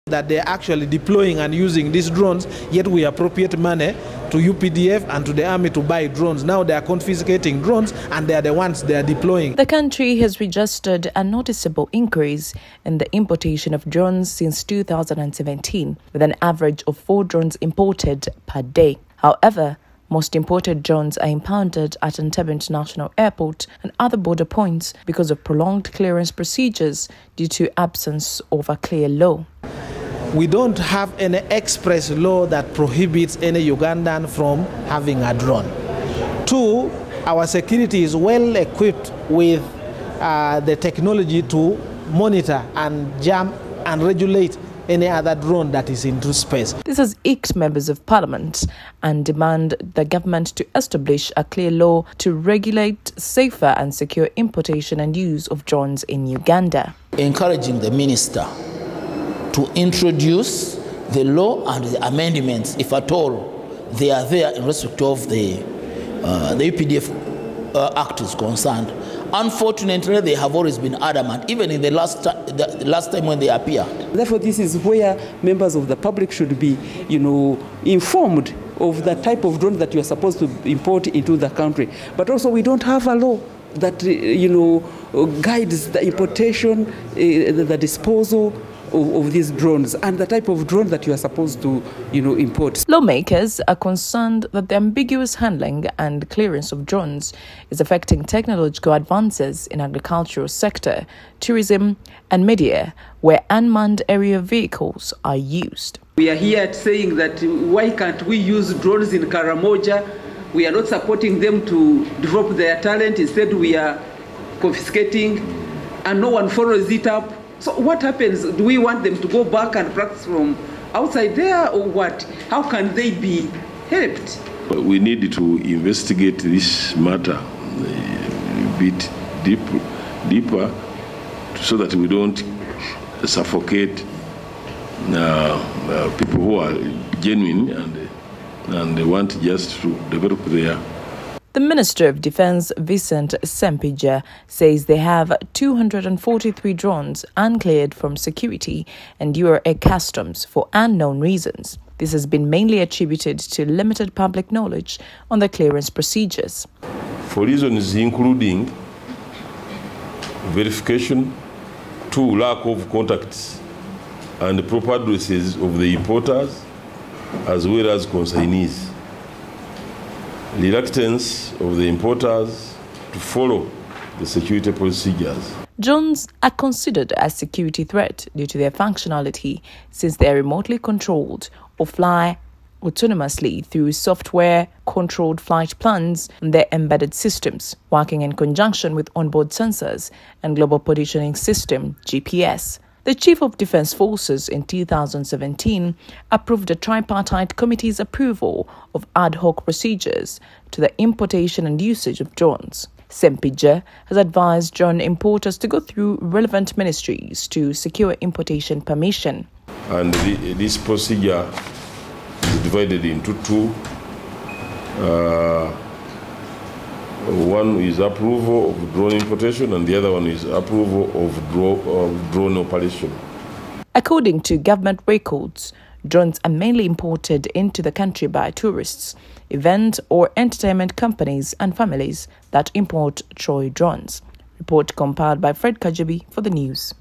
that they're actually deploying and using these drones, yet we appropriate money to UPDF and to the army to buy drones. Now they are confiscating drones and they are the ones they are deploying. The country has registered a noticeable increase in the importation of drones since 2017, with an average of 4 drones imported per day. However, most imported drones are impounded at Entebbe International Airport and other border points because of prolonged clearance procedures due to absence of a clear law. We don't have any express law that prohibits any Ugandan from having a drone. 2, our security is well equipped with the technology to monitor and jam and regulate any other drone that is into space. This has irked members of parliament and demand the government to establish a clear law to regulate safer and secure importation and use of drones in Uganda. Encouraging the minister to introduce the law and the amendments, if at all they are there in respect of the UPDF Act is concerned. Unfortunately, they have always been adamant, even in the last time when they appeared. Therefore, this is where members of the public should be, informed of the type of drone that you are supposed to import into the country. But also, we don't have a law that, guides the importation, the disposal of these drones and the type of drone that you are supposed to, import. Lawmakers are concerned that the ambiguous handling and clearance of drones is affecting technological advances in agricultural sector, tourism and media, where unmanned aerial vehicles are used. We are here saying that why can't we use drones in Karamoja? We are not supporting them to develop their talent. Instead, we are confiscating and no one follows it up. So what happens? Do we want them to go back and practice from outside there or what? How can they be helped? We need to investigate this matter a bit deeper so that we don't suffocate people who are genuine and they want just to develop their. The Minister of Defence, Vincent Sempija, says they have 243 drones uncleared from security and URA customs for unknown reasons. This has been mainly attributed to limited public knowledge on the clearance procedures. For reasons including verification, 2, lack of contacts and proper addresses of the importers as well as consignees. Reluctance of the importers to follow the security procedures. Drones are considered a security threat due to their functionality since they are remotely controlled or fly autonomously through software-controlled flight plans and their embedded systems, working in conjunction with onboard sensors and global positioning system, GPS. The Chief of Defence Forces in 2017 approved a tripartite committee's approval of ad hoc procedures to the importation and usage of drones. Sempija has advised drone importers to go through relevant ministries to secure importation permission. And this procedure is divided into 2. One is approval of drone importation and the other one is approval of drone operation. According to government records, drones are mainly imported into the country by tourists, event or entertainment companies and families that import toy drones. Report compiled by Fred Kajabi for the news.